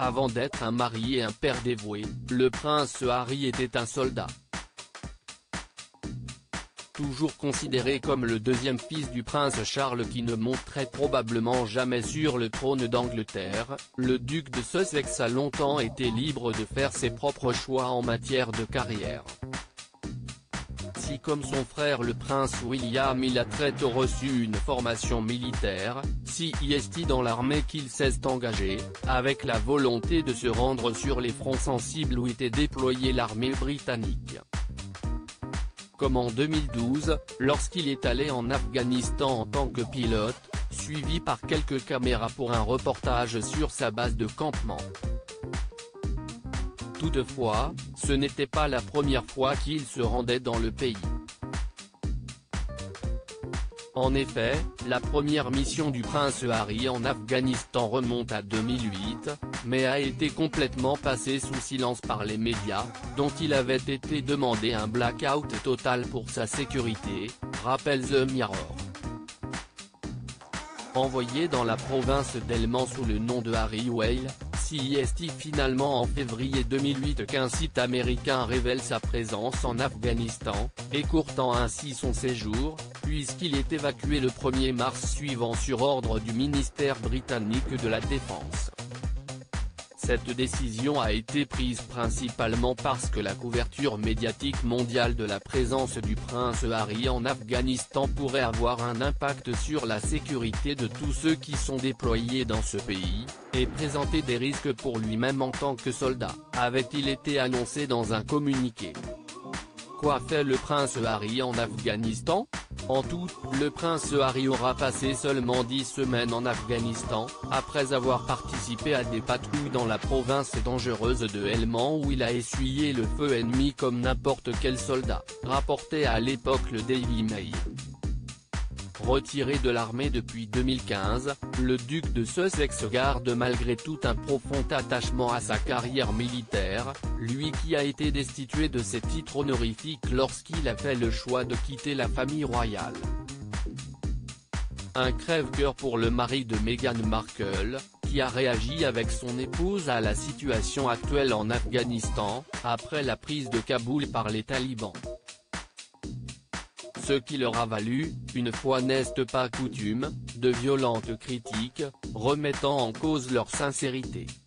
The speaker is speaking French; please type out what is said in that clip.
Avant d'être un mari et un père dévoué, le prince Harry était un soldat. Toujours considéré comme le deuxième fils du prince Charles qui ne monterait probablement jamais sur le trône d'Angleterre, le duc de Sussex a longtemps été libre de faire ses propres choix en matière de carrière. Si comme son frère le prince William il a très tôt reçu une formation militaire, si est dans l'armée qu'il s'est engagé, avec la volonté de se rendre sur les fronts sensibles où était déployée l'armée britannique. Comme en 2012, lorsqu'il est allé en Afghanistan en tant que pilote, suivi par quelques caméras pour un reportage sur sa base de campement. Toutefois, ce n'était pas la première fois qu'il se rendait dans le pays. En effet, la première mission du prince Harry en Afghanistan remonte à 2008, mais a été complètement passée sous silence par les médias, dont il avait été demandé un blackout total pour sa sécurité, rappelle The Mirror. Envoyé dans la province d'Helmand sous le nom de Harry Whale, CEST finalement en février 2008 qu'un site américain révèle sa présence en Afghanistan, écourtant ainsi son séjour, puisqu'il est évacué le 1er mars suivant sur ordre du ministère britannique de la Défense. Cette décision a été prise principalement parce que la couverture médiatique mondiale de la présence du prince Harry en Afghanistan pourrait avoir un impact sur la sécurité de tous ceux qui sont déployés dans ce pays, et présenter des risques pour lui-même en tant que soldat, avait-il été annoncé dans un communiqué. Quoi fait le prince Harry en Afghanistan ? En tout, le prince Harry aura passé seulement 10 semaines en Afghanistan, après avoir participé à des patrouilles dans la province dangereuse de Helmand où il a essuyé le feu ennemi comme n'importe quel soldat, rapportait à l'époque le Daily Mail. Retiré de l'armée depuis 2015, le duc de Sussex garde malgré tout un profond attachement à sa carrière militaire, lui qui a été destitué de ses titres honorifiques lorsqu'il a fait le choix de quitter la famille royale. Un crève-cœur pour le mari de Meghan Markle, qui a réagi avec son épouse à la situation actuelle en Afghanistan, après la prise de Kaboul par les talibans. Ce qui leur a valu, une fois n'est pas coutume, de violentes critiques, remettant en cause leur sincérité.